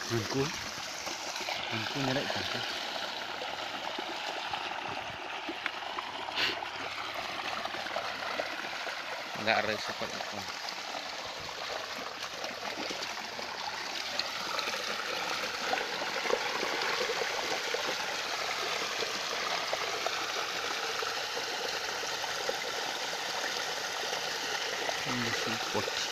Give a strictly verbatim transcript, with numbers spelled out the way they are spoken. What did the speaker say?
Manku, manku nyerek kan? Enggak ada seperti itu. Ini si pot.